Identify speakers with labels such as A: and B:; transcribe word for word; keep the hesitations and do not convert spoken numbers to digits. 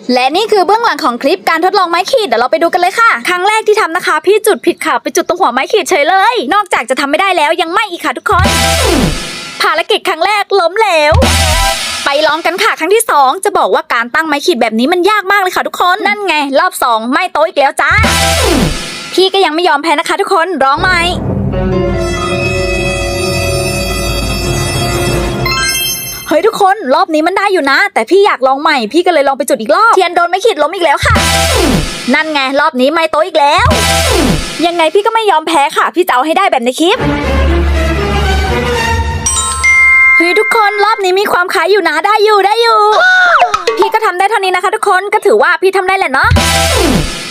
A: และนี่คือเบื้องหลังของคลิปการทดลองไม้ขีดเดี๋ยวเราไปดูกันเลยค่ะครั้งแรกที่ทำนะคะพี่จุดผิดค่ะไปจุดตรงหัวไม้ขีดเฉยเลยนอกจากจะทำไม่ได้แล้วยังไม่อีกค่ะทุกคนภารกิจครั้งแรกล้มเหลวไปลองกันค่ะครั้งที่สองจะบอกว่าการตั้งไม้ขีดแบบนี้มันยากมากเลยค่ะทุกคนนั่นไงรอบสองไม่โต๊ะอีกแล้วจ้าพี่ก็ยังไม่ยอมแพ้นะคะทุกคนร้องใหม่เฮ้ยทุกคนรอบนี้มันได้อยู่นะแต่พี่อยากลองใหม่พี่ก็เลยลองไปจุดอีกรอบเทียนโดนไม้ขีดล้มอีกแล้วค่ะนั่นไงรอบนี้ไม่โต๊ะอีกแล้วยังไงพี่ก็ไม่ยอมแพ้ค่ะพี่จะเอาให้ได้แบบในคลิปเฮ้ยทุกคนรอบนี้มีความคล้ายอยู่นะได้อยู่ได้อยู่พี่ก็ทำได้เท่านี้นะคะทุกคนก็ถือว่าพี่ทำได้แหละเนาะ